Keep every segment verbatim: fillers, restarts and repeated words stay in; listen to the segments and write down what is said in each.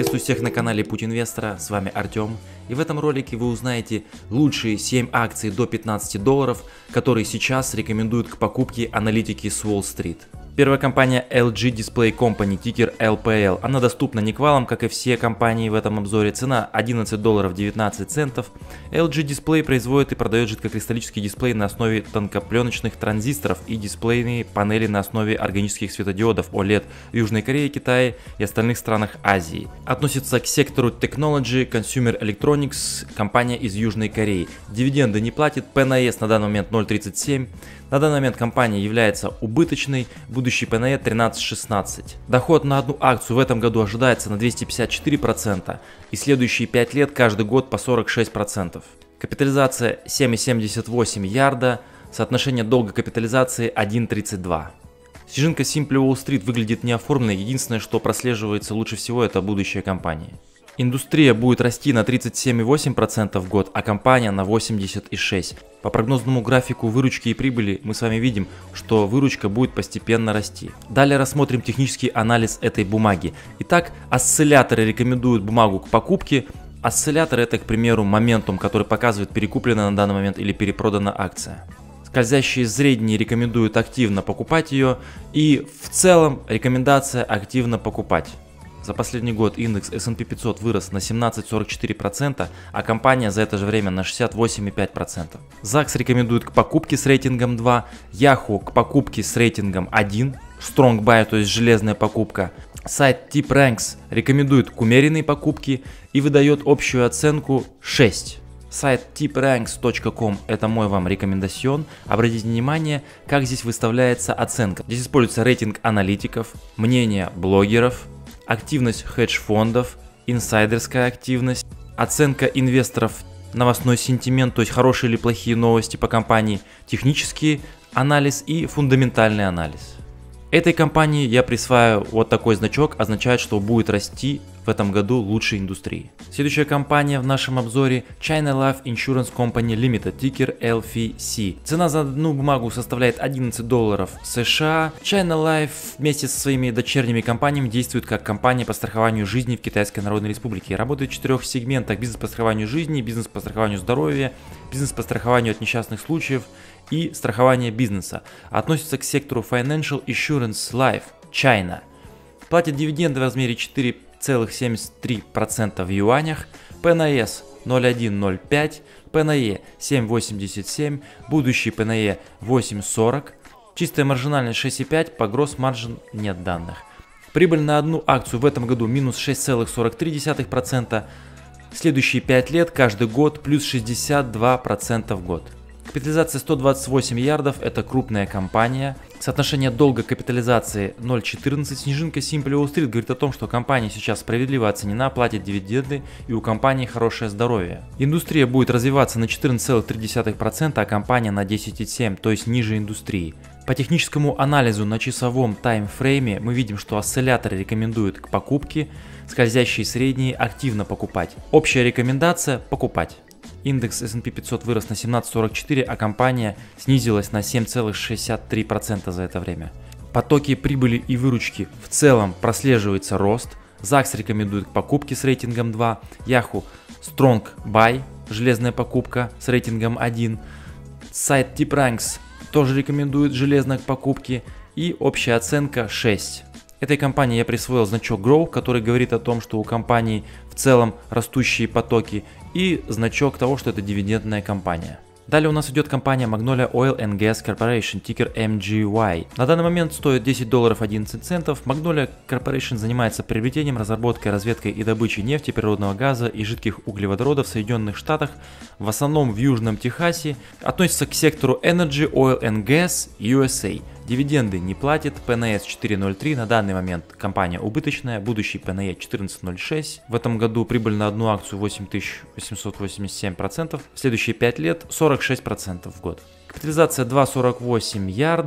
Приветствую всех на канале Путь Инвестора, с вами Артем, и в этом ролике вы узнаете лучшие семь акций до пятнадцати долларов, которые сейчас рекомендуют к покупке аналитики с Уолл-стрит. Первая компания эл джи Display Company, тикер эл пи эл. Она доступна не к валам, как и все компании в этом обзоре. Цена одиннадцать долларов девятнадцать центов. эл джи Display производит и продает жидкокристаллический дисплей на основе тонкопленочных транзисторов и дисплейные панели на основе органических светодиодов о лед в Южной Корее, Китае и остальных странах Азии. Относится к сектору Technology Consumer Electronics, компания из Южной Кореи. Дивиденды не платит, пэ эн эс на данный момент ноль целых тридцать семь сотых. На данный момент компания является убыточной, будущий пэ эн эс тринадцать шестнадцать. Доход на одну акцию в этом году ожидается на двести пятьдесят четыре процента и следующие пять лет каждый год по сорок шесть процентов. Капитализация семь целых семьдесят восемь сотых ярда, соотношение долга капитализации один целых тридцать два сотых. Снежинка Simply Wall Street выглядит неоформленной, единственное, что прослеживается лучше всего, это будущее компании. Индустрия будет расти на тридцать семь целых восемь десятых процента в год, а компания на восемьдесят целых шесть десятых процента. По прогнозному графику выручки и прибыли мы с вами видим, что выручка будет постепенно расти. Далее рассмотрим технический анализ этой бумаги. Итак, осцилляторы рекомендуют бумагу к покупке. Осциллятор — это, к примеру, моментум, который показывает, перекуплена на данный момент или перепродана акция. Скользящие средние рекомендуют активно покупать ее, и в целом рекомендация активно покупать. За последний год индекс эс энд пи пятьсот вырос на семнадцать целых сорок четыре сотых процента, а компания за это же время на шестьдесят восемь целых пять десятых процента. закс рекомендует к покупке с рейтингом два, Yahoo к покупке с рейтингом один, Strong Buy, то есть железная покупка. Сайт TipRanks рекомендует к умеренной покупке и выдает общую оценку шесть. Сайт тип ранкс точка ком — это мой вам рекомендацион. Обратите внимание, как здесь выставляется оценка. Здесь используется рейтинг аналитиков, мнение блогеров, активность хедж-фондов, инсайдерская активность, оценка инвесторов, новостной сентимент, то есть хорошие или плохие новости по компании, технический анализ и фундаментальный анализ. Этой компании я присваиваю вот такой значок, означает, что будет расти в этом году лучшей индустрии. Следующая компания в нашем обзоре China Life Insurance Company Limited, тикер эл эф си. Цена за одну бумагу составляет одиннадцать долларов США. China Life вместе со своими дочерними компаниями действует как компания по страхованию жизни в Китайской Народной Республике. Работает в четырех сегментах: бизнес по страхованию жизни, бизнес по страхованию здоровья, бизнес по страхованию от несчастных случаев и страхование бизнеса. Относится к сектору Financial Insurance Life China. Платит дивиденды в размере четыре целых семьдесят три сотых процента в юанях, пэ эн эс ноль целых сто пять, пэ эн и семь целых восемьдесят семь, будущий пэ эн и восемь целых сорок, чистая маржинальность шесть целых пять, по гросс маржин нет данных. Прибыль на одну акцию в этом году минус шесть целых сорок три десятых процента, следующие пять лет каждый год плюс шестьдесят два процента в год. Капитализация сто двадцать восемь ярдов, это крупная компания. Соотношение долга к капитализации ноль целых четырнадцать. Снежинка Simply Wall Street говорит о том, что компания сейчас справедливо оценена, платит дивиденды и у компании хорошее здоровье. Индустрия будет развиваться на четырнадцать целых три десятых процента, а компания на десять целых семь десятых процента, то есть ниже индустрии. По техническому анализу на часовом таймфрейме мы видим, что осцилляторы рекомендуют к покупке, скользящие средние активно покупать. Общая рекомендация – покупать. Индекс эс энд пи пятьсот вырос на семнадцать целых сорок четыре сотых, а компания снизилась на семь целых шестьдесят три сотых процента за это время. Потоки прибыли и выручки в целом прослеживается рост. закс рекомендует к покупке с рейтингом два, Yahoo Strong Buy, железная покупка с рейтингом один, сайт TipRanks тоже рекомендует железно к покупке и общая оценка шесть. Этой компании я присвоил значок Grow, который говорит о том, что у компании в целом растущие потоки, и значок того, что это дивидендная компания. Далее у нас идет компания Magnolia Oil and Gas Corporation, тикер эм джи уай. На данный момент стоит десять долларов одиннадцать центов. Magnolia Corporation занимается приобретением, разработкой, разведкой и добычей нефти, природного газа и жидких углеводородов в Соединенных Штатах, в основном в Южном Техасе. Относится к сектору Energy, Oil and Gas ю эс эй. Дивиденды не платит, пэ эн эс четыре целых ноль три, на данный момент компания убыточная, будущий пэ эн и четырнадцать целых ноль шесть. В этом году прибыль на одну акцию восемь тысяч восемьсот восемьдесят семь процентов, следующие пять лет сорок шесть процентов в год. Капитализация два целых сорок восемь ярда,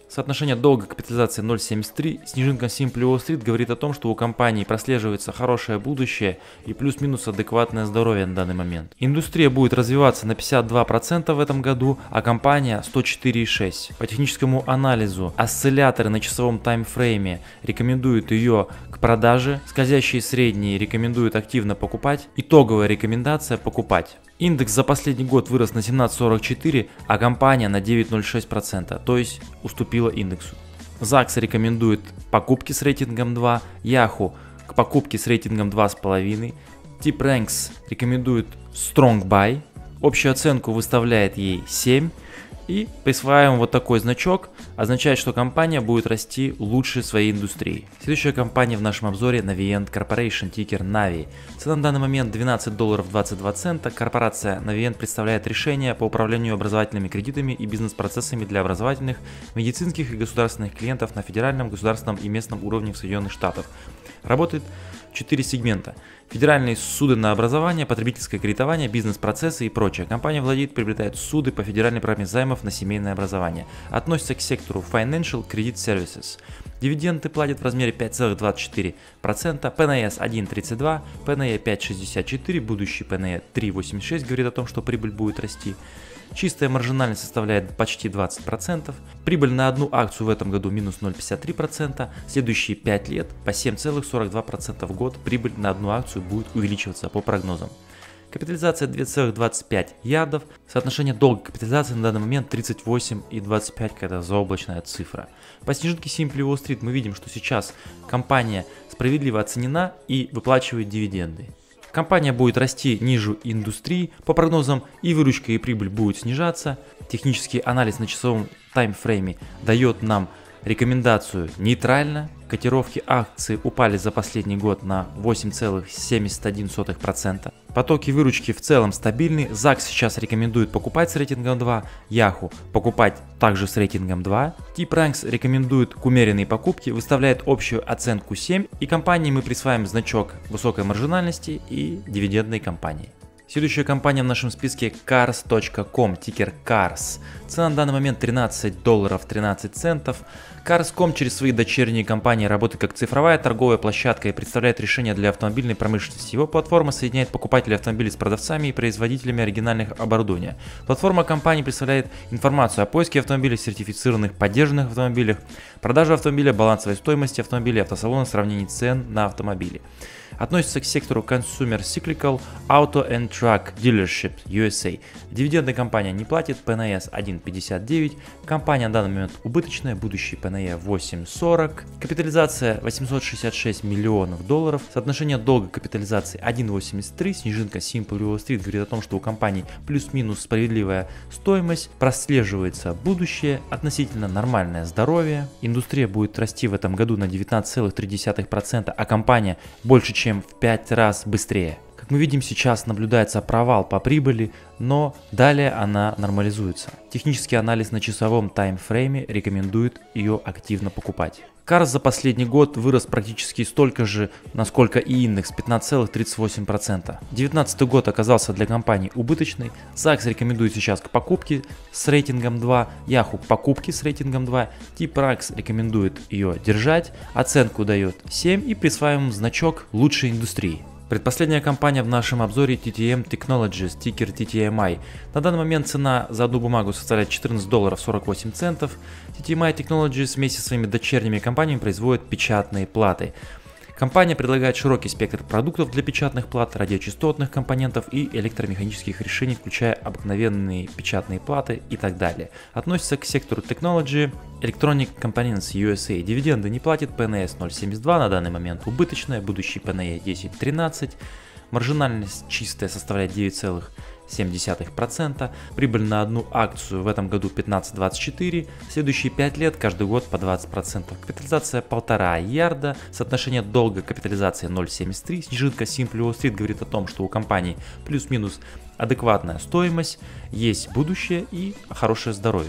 Соотношение долга к капитализации ноль целых семьдесят три, снежинка Simply Wall Street говорит о том, что у компании прослеживается хорошее будущее и плюс-минус адекватное здоровье на данный момент. Индустрия будет развиваться на пятьдесят два процента в этом году, а компания сто четыре целых шесть десятых процента. По техническому анализу осцилляторы на часовом таймфрейме рекомендуют ее к продаже, скользящие средние рекомендуют активно покупать, итоговая рекомендация покупать. Индекс за последний год вырос на семнадцать целых сорок четыре сотых, а компания на девять целых ноль шесть сотых процента, то есть уступила индексу. закс рекомендует покупки с рейтингом два, Yahoo к покупке с рейтингом два целых пять десятых, TipRanks рекомендует Strong Buy, общую оценку выставляет ей семь, и присваиваем вот такой значок, означает, что компания будет расти лучше своей индустрии. Следующая компания в нашем обзоре Navient Corporation, тикер Navi. Цена на данный момент двенадцать долларов двадцать два цента. Корпорация Navient представляет решения по управлению образовательными кредитами и бизнес-процессами для образовательных, медицинских и государственных клиентов на федеральном, государственном и местном уровнях Соединенных Штатов. Работает четыре сегмента: федеральные суды на образование, потребительское кредитование, бизнес-процессы и прочее. Компания владеет, приобретает суды по федеральной программе займов на семейное образование. Относится к сектору Financial Credit Services. Дивиденды платят в размере пять целых двадцать четыре сотых процента, пэ эн эс один целых тридцать два сотых, пэ эн и пять целых шестьдесят четыре сотых, будущий пэ эн и три целых восемьдесят шесть сотых говорит о том, что прибыль будет расти. Чистая маржинальность составляет почти двадцать процентов. Прибыль на одну акцию в этом году минус ноль целых пятьдесят три сотых процента. Следующие пять лет по семь целых сорок два сотых процента в год прибыль на одну акцию будет увеличиваться по прогнозам. Капитализация два целых двадцать пять сотых ярдов. Соотношение долга к капитализации на данный момент тридцать восемь и двадцать пять, какая-то заоблачная цифра. По снежинке Simply Wall Street мы видим, что сейчас компания справедливо оценена и выплачивает дивиденды. Компания будет расти ниже индустрии, по прогнозам и выручка, и прибыль будет снижаться. Технический анализ на часовом таймфрейме дает нам рекомендацию нейтрально. Котировки акций упали за последний год на восемь целых семьдесят один сотых процента. Потоки выручки в целом стабильны. закс сейчас рекомендует покупать с рейтингом два, Yahoo покупать также с рейтингом два. TipRanks рекомендует к умеренной покупке, выставляет общую оценку семь, и компании мы присваиваем значок высокой маржинальности и дивидендной компании. Следующая компания в нашем списке Cars точка ком, тикер Cars. Цена на данный момент тринадцать долларов тринадцать центов. Cars точка ком через свои дочерние компании работает как цифровая торговая площадка и представляет решения для автомобильной промышленности. Его платформа соединяет покупателей автомобилей с продавцами и производителями оригинальных оборудования. Платформа компании представляет информацию о поиске автомобилей, сертифицированных поддержанных автомобилях, продаже автомобиля, балансовой стоимости автомобиля, автосалона, сравнении цен на автомобили. Относится к сектору Consumer Cyclical Auto and Truck Dealership ю эс эй. Дивидендная компания не платит, пэ эн эс один целых пятьдесят девять сотых, компания на данный момент убыточная, будущий пэ эн и восемь целых сорок сотых, капитализация восемьсот шестьдесят шесть миллионов долларов, соотношение долга к капитализации один целых восемьдесят три сотых, снежинка Simply Wall Street говорит о том, что у компании плюс-минус справедливая стоимость, прослеживается будущее, относительно нормальное здоровье, индустрия будет расти в этом году на девятнадцать целых три десятых процента, а компания больше чем в пять раз быстрее. Как мы видим, сейчас наблюдается провал по прибыли, но далее она нормализуется. Технический анализ на часовом таймфрейме рекомендует ее активно покупать. Cars за последний год вырос практически столько же, насколько и индекс, пятнадцать целых тридцать восемь сотых процента. две тысячи девятнадцатый год оказался для компании убыточный. закс рекомендует сейчас к покупке с рейтингом два, Yahoo к покупке с рейтингом два, TipRanks рекомендует ее держать, оценку дает семь и присваиваем значок лучшей индустрии. Предпоследняя компания в нашем обзоре ти ти эм Technologies, тикер ти ти эм ай. На данный момент цена за одну бумагу составляет четырнадцать долларов сорок восемь центов. ти ти эм ай Technologies вместе со своими дочерними компаниями производит печатные платы. Компания предлагает широкий спектр продуктов для печатных плат, радиочастотных компонентов и электромеханических решений, включая обыкновенные печатные платы и так далее. Относится к сектору Technology Electronic Components ю эс эй. Дивиденды не платит, пэ эн эс ноль целых семьдесят два на данный момент убыточная, будущий пэ эн и десять целых тринадцать сотых. Маржинальность чистая составляет девять целых семь десятых процента, прибыль на одну акцию в этом году пятнадцать целых двадцать четыре сотых, следующие пять лет каждый год по двадцать процентов, капитализация полтора ярда, соотношение долга к капитализации ноль целых семьдесят три сотых, снежинка Simply Wall Street говорит о том, что у компании плюс-минус адекватная стоимость, есть будущее и хорошее здоровье.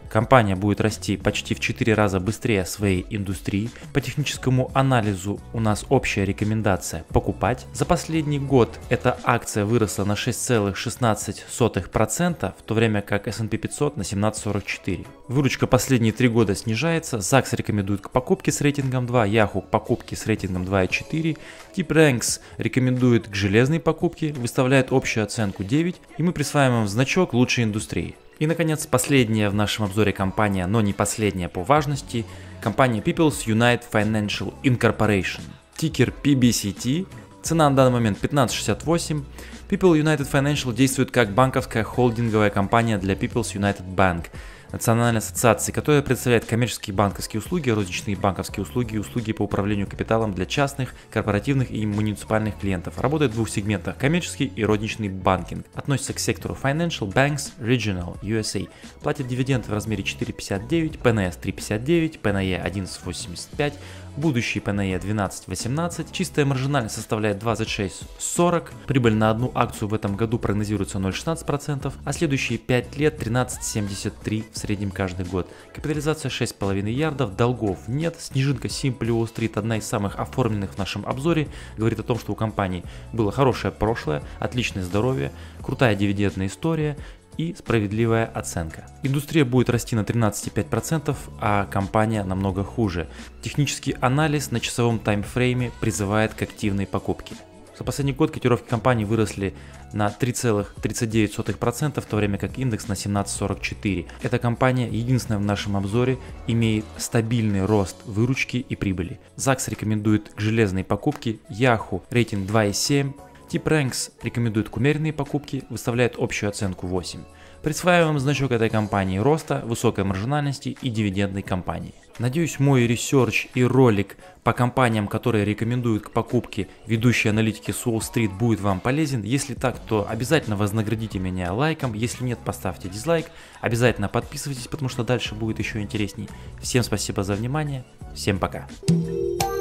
Компания будет расти почти в четыре раза быстрее своей индустрии. По техническому анализу у нас общая рекомендация покупать. За последний год эта акция выросла на шесть целых шестнадцать сотых процента, в то время как эс энд пи пятьсот на семнадцать целых сорок четыре сотых. Выручка последние три года снижается. закс рекомендует к покупке с рейтингом два, Yahoo к покупке с рейтингом два и четыре. TipRanks рекомендует к железной покупке, выставляет общую оценку девять, и мы присваиваем значок лучшей индустрии. И наконец, последняя в нашем обзоре компания, но не последняя по важности, компания People's United Financial Incorporation. Тикер пи би си ти, цена на данный момент пятнадцать шестьдесят восемь. People United Financial действует как банковская холдинговая компания для People's United Bank, национальной ассоциации, которая представляет коммерческие банковские услуги, розничные банковские услуги и услуги по управлению капиталом для частных, корпоративных и муниципальных клиентов. Работает в двух сегментах: коммерческий и розничный банкинг. Относится к сектору Financial Banks Regional ю эс эй. Платит дивиденды в размере четыре пятьдесят девять, пэ эн эс три пятьдесят девять, пэ эн е одиннадцать восемьдесят пять, будущий пэ эн е двенадцать восемнадцать. Чистая маржинальность составляет двадцать шесть сорок. Прибыль на одну акцию в этом году прогнозируется ноль целых шестнадцать сотых процента, а следующие пять лет тринадцать целых семьдесят три сотых в среднем каждый год. Капитализация шесть целых пять ярдов, долгов нет. Снежинка Simply Wall Street, одна из самых оформленных в нашем обзоре, говорит о том, что у компании было хорошее прошлое, отличное здоровье, крутая дивидендная история и справедливая оценка. Индустрия будет расти на тринадцать целых пять десятых процента, а компания намного хуже. Технический анализ на часовом таймфрейме призывает к активной покупке. За последний год котировки компании выросли на три целых тридцать девять сотых процента, в то время как индекс на семнадцать целых сорок четыре сотых процента. Эта компания, единственная в нашем обзоре, имеет стабильный рост выручки и прибыли. закс рекомендует к железной покупке, Yahoo рейтинг два и семь. TipRanks рекомендует к умеренной покупке, выставляет общую оценку восемь. Присваиваем значок этой компании роста, высокой маржинальности и дивидендной компании. Надеюсь, мой ресерч и ролик по компаниям, которые рекомендуют к покупке ведущие аналитики с Уолл-стрит, будет вам полезен. Если так, то обязательно вознаградите меня лайком. Если нет, поставьте дизлайк. Обязательно подписывайтесь, потому что дальше будет еще интересней. Всем спасибо за внимание. Всем пока.